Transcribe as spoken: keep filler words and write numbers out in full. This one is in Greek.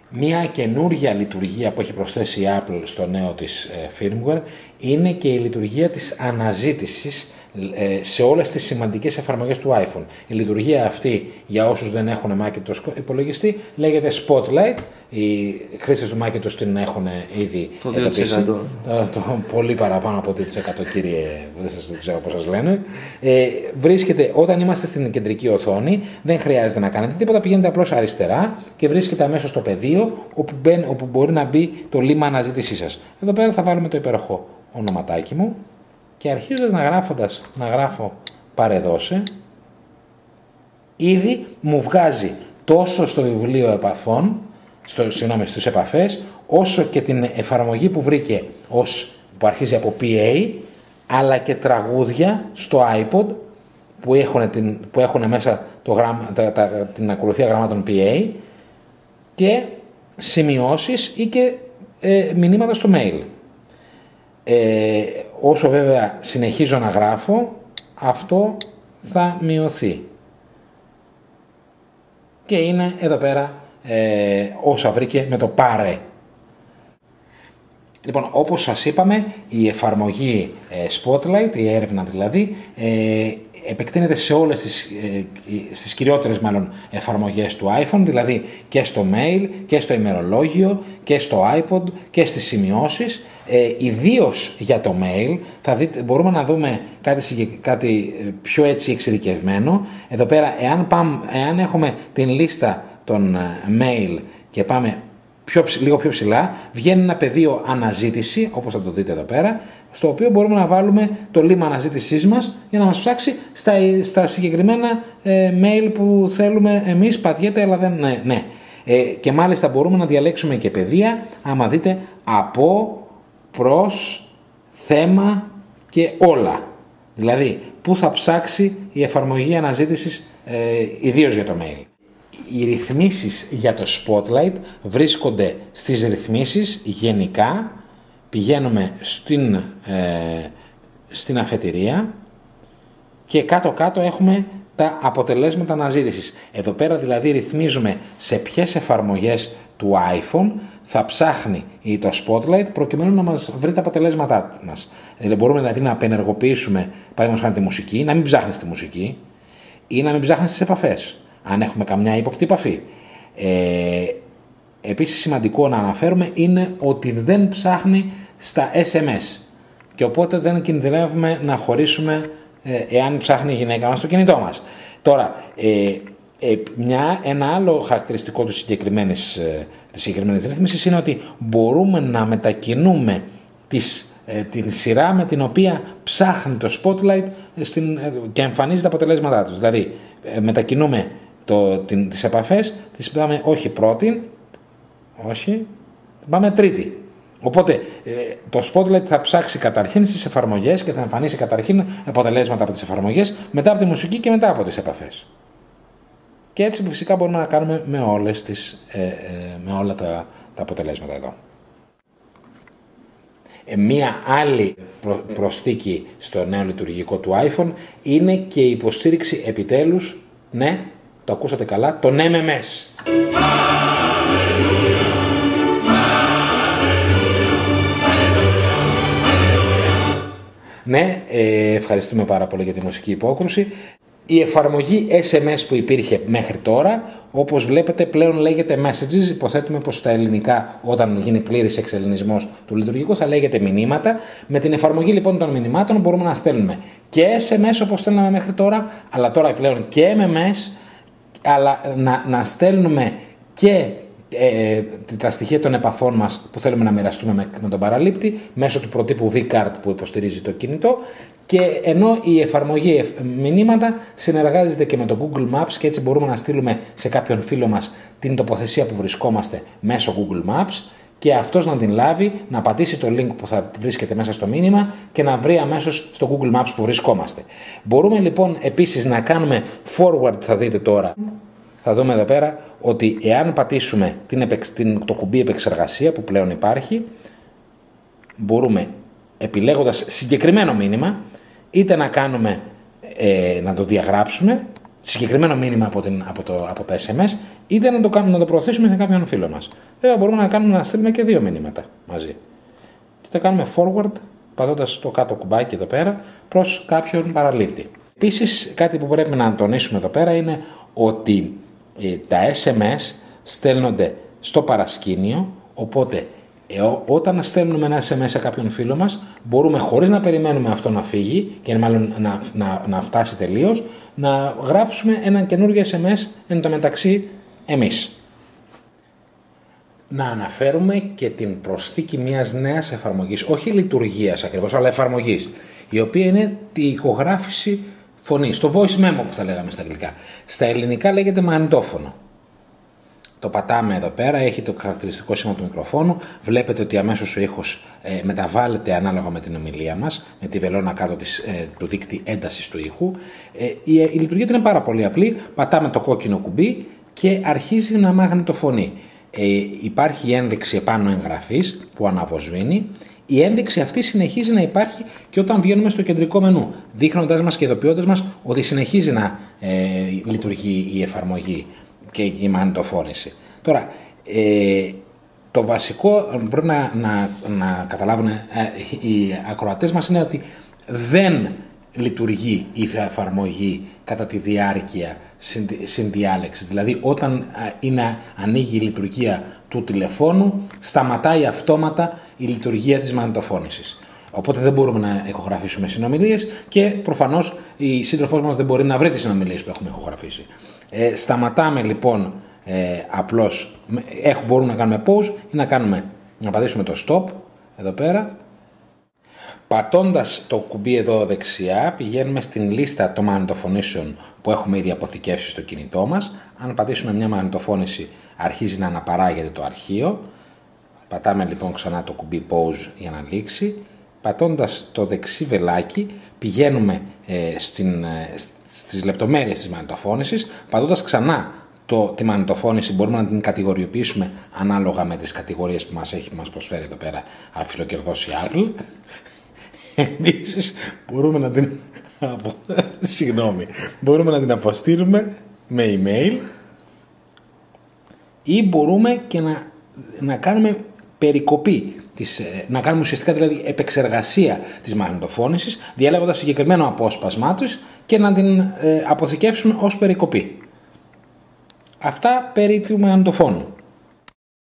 Μία καινούργια λειτουργία που έχει προσθέσει η Apple στο νέο της ε, firmware είναι και η λειτουργία της αναζήτησης ε, σε όλες τις σημαντικές εφαρμογές του iPhone. Η λειτουργία αυτή, για όσους δεν έχουν Macintosh υπολογιστή, λέγεται Spotlight. Οι χρήστες του Macintosh την έχουν ήδη εντοπίσει. Το, το πολύ παραπάνω από δύο τοις εκατό, κύριε, δεν, σας, δεν ξέρω πώς σας λένε. Ε, βρίσκεται, όταν είμαστε στην κεντρική οθόνη, δεν χρειάζεται να κάνετε τίποτα, πηγαίνετε απλώς αριστερά και βρίσκεται αμέσως στο πεδίο όπου, μπαίνει, όπου μπορεί να μπει το λίμμα αναζήτησής σας. Εδώ πέρα θα βάλουμε το υπέροχο ονοματάκι μου και αρχίζοντας να, γράφοντας, να γράφω παρεδώσε, ήδη μου βγάζει τόσο στο βιβλίο επαφών, στο, συγγνώμη, στους επαφές, όσο και την εφαρμογή που βρήκε ως, που αρχίζει από πι έι, αλλά και τραγούδια στο iPod που έχουν, την, που έχουν μέσα το γράμμα, τα, τα, την ακολουθία γραμμάτων πι έι και σημειώσεις ή και ε, μηνύματα στο mail. Ε, όσο βέβαια συνεχίζω να γράφω, αυτό θα μειωθεί. Και είναι εδώ πέρα ε, όσα βρήκε με το πάρε. Λοιπόν, όπως σας είπαμε, η εφαρμογή ε, Spotlight, η έρευνα δηλαδή, ε, επεκτείνεται σε όλες τις, ε, στις κυριότερες μάλλον εφαρμογές του iPhone, δηλαδή και στο mail και στο ημερολόγιο και στο iPod και στις σημειώσεις. Ε, ιδίως για το mail θα δείτε, μπορούμε να δούμε κάτι, κάτι πιο έτσι εξειδικευμένο. Εδώ πέρα, εάν, πάμε, εάν έχουμε την λίστα των mail και πάμε πιο, λίγο πιο ψηλά, βγαίνει ένα πεδίο αναζήτηση, όπως θα το δείτε εδώ πέρα, στο οποίο μπορούμε να βάλουμε το λίμμα αναζήτησής μας για να μας ψάξει στα, στα συγκεκριμένα ε, mail που θέλουμε εμείς. Πατιέται, αλλά δεν ναι, ναι. Ε, και μάλιστα μπορούμε να διαλέξουμε και πεδία, άμα δείτε, από, προς, θέμα και όλα. Δηλαδή, πού θα ψάξει η εφαρμογή αναζήτησης ε, ιδίως για το mail. Οι ρυθμίσεις για το Spotlight βρίσκονται στις ρυθμίσεις γενικά. Πηγαίνουμε στην, ε, στην αφετηρία και κάτω-κάτω έχουμε τα αποτελέσματα αναζήτησης. Εδώ πέρα δηλαδή ρυθμίζουμε σε ποιες εφαρμογές του iPhone θα ψάχνει το Spotlight προκειμένου να μας βρει τα αποτελέσματά μας. Δηλαδή μπορούμε δηλαδή να απενεργοποιήσουμε, παραδείγματος χάρη, τη μουσική, να μην ψάχνεις τη μουσική ή να μην ψάχνεις τις επαφές, αν έχουμε καμιά ύποπτη επαφή. Ε, Επίσης σημαντικό να αναφέρουμε είναι ότι δεν ψάχνει στα ες εμ ες και οπότε δεν κινδυνεύουμε να χωρίσουμε ε, εάν ψάχνει η γυναίκα μας στο κινητό μας. Τώρα, ε, ε, μια, ένα άλλο χαρακτηριστικό του συγκεκριμένης, ε, της συγκεκριμένης ρύθμισης είναι ότι μπορούμε να μετακινούμε τις, ε, την σειρά με την οποία ψάχνει το Spotlight στην, ε, και εμφανίζει τα αποτελέσματά του. Δηλαδή, ε, μετακινούμε το, την, τις επαφές, τις πάμε όχι πρώτη, όχι, πάμε τρίτη. Οπότε το Spotlight θα ψάξει καταρχήν στις εφαρμογές και θα εμφανίσει καταρχήν αποτελέσματα από τις εφαρμογές, μετά από τη μουσική και μετά από τις επαφές. Και έτσι φυσικά μπορούμε να κάνουμε με, όλες τις, ε, ε, με όλα τα, τα αποτελέσματα εδώ. Ε, μία άλλη προ, προσθήκη στο νέο λειτουργικό του iPhone είναι και η υποστήριξη επιτέλους, ναι, το ακούσατε καλά, των εμ εμ ες. Ναι, ε, ευχαριστούμε πάρα πολύ για τη μουσική υπόκρουση. Η εφαρμογή ες εμ ες που υπήρχε μέχρι τώρα, όπως βλέπετε πλέον λέγεται messages, υποθέτουμε πως στα ελληνικά όταν γίνει πλήρης εξελληνισμός του λειτουργικού θα λέγεται μηνύματα. Με την εφαρμογή λοιπόν των μηνυμάτων μπορούμε να στέλνουμε και ες εμ ες όπως στέλναμε μέχρι τώρα, αλλά τώρα πλέον και εμ εμ ες, αλλά να, να στέλνουμε και Ε, τα στοιχεία των επαφών μας που θέλουμε να μοιραστούμε με, με τον παραλήπτη μέσω του προτύπου vCard που υποστηρίζει το κινητό, και ενώ η εφαρμογή μηνύματα συνεργάζεται και με το Google Maps και έτσι μπορούμε να στείλουμε σε κάποιον φίλο μας την τοποθεσία που βρισκόμαστε μέσω Google Maps και αυτός να την λάβει, να πατήσει το link που θα βρίσκεται μέσα στο μήνυμα και να βρει αμέσως στο Google Maps που βρισκόμαστε. Μπορούμε λοιπόν επίσης να κάνουμε forward, θα δείτε τώρα. Θα δούμε εδώ πέρα ότι εάν πατήσουμε την επεξ, την, το κουμπί επεξεργασία που πλέον υπάρχει, μπορούμε επιλέγοντας συγκεκριμένο μήνυμα είτε να κάνουμε, ε, να το διαγράψουμε συγκεκριμένο μήνυμα από, την, από, το, από τα ες εμ ες, είτε να το, κάνουμε, να το προωθήσουμε σε κάποιον φίλο μας. Βέβαια μπορούμε να, κάνουμε, να στείλουμε και δύο μηνύματα μαζί. Και το κάνουμε forward, πατώντας το κάτω κουμπάκι εδώ πέρα, προς κάποιον παραλήπτη. Επίσης, κάτι που πρέπει να τονίσουμε εδώ πέρα είναι ότι ε, τα ες εμ ες στέλνονται στο παρασκήνιο, οπότε ε, ό, όταν στέλνουμε ένα ες εμ ες σε κάποιον φίλο μας, μπορούμε χωρίς να περιμένουμε αυτό να φύγει και μάλλον να, να, να φτάσει τελείως, να γράψουμε ένα καινούργιο ες εμ ες εν τω μεταξύ εμείς. Να αναφέρουμε και την προσθήκη μιας νέας εφαρμογής, όχι λειτουργίας ακριβώς, αλλά εφαρμογής, η οποία είναι η ηχογράφηση φωνής, το voice memo που θα λέγαμε στα αγγλικά. Στα ελληνικά λέγεται μαγνητόφωνο. Το πατάμε εδώ πέρα, έχει το χαρακτηριστικό σήμα του μικροφόνου, βλέπετε ότι αμέσως ο ήχος ε, μεταβάλλεται ανάλογα με την ομιλία μας, με τη βελόνα κάτω της, ε, του δείκτη έντασης του ήχου. Ε, η, η λειτουργία του είναι πάρα πολύ απλή, πατάμε το κόκκινο κουμπί και αρχίζει να μαγνητοφωνεί. Ε, υπάρχει η ένδειξη επάνω εγγραφής που αναβοσβήνει. Η ένδειξη αυτή συνεχίζει να υπάρχει και όταν βγαίνουμε στο κεντρικό μενού, δείχνοντάς μας και ειδοποιώντας μας ότι συνεχίζει να ε, λειτουργεί η εφαρμογή και η μαγνητοφώνηση. Τώρα, ε, το βασικό που πρέπει να, να, να καταλάβουν ε, οι ακροατές μας είναι ότι δεν λειτουργεί η εφαρμογή κατά τη διάρκεια συνδιάλεξης. Δηλαδή όταν είναι, ανοίγει η λειτουργία του τηλεφώνου, σταματάει αυτόματα η λειτουργία της μαγνητοφώνησης. Οπότε δεν μπορούμε να ηχογραφήσουμε συνομιλίες και προφανώς η σύντροφός μας δεν μπορεί να βρει τις συνομιλίες που έχουμε ηχογραφήσει. Ε, σταματάμε λοιπόν ε, απλώς, ε, μπορούμε να κάνουμε pause ή να, κάνουμε, να πατήσουμε το stop εδώ πέρα. Πατώντας το κουμπί εδώ δεξιά πηγαίνουμε στην λίστα των μαγνητοφωνήσεων που έχουμε ήδη αποθηκεύσει στο κινητό μας. Αν πατήσουμε μια μαγνητοφώνηση αρχίζει να αναπαράγεται το αρχείο. Πατάμε λοιπόν ξανά το κουμπί pause για να λήξει. Πατώντας το δεξί βελάκι πηγαίνουμε ε, στην, ε, στις λεπτομέρειες της μαγνητοφώνησης. Πατώντας ξανά το, τη μαγνητοφώνηση μπορούμε να την κατηγοριοποιήσουμε ανάλογα με τις κατηγορίες που μας έχει μας προσφέρει εδώ πέρα αφιλοκερδός η Apple. Επίσης μπορούμε να την απο... Συγγνώμη. μπορούμε να την αποστείλουμε με email ή μπορούμε και να, να κάνουμε περικοπή της, να κάνουμε ουσιαστικά δηλαδή επεξεργασία της μαγνητοφώνησης διαλέγοντας συγκεκριμένο απόσπασμά της και να την ε, αποθηκεύσουμε ως περικοπή. Αυτά περί του μαγνητοφώνου.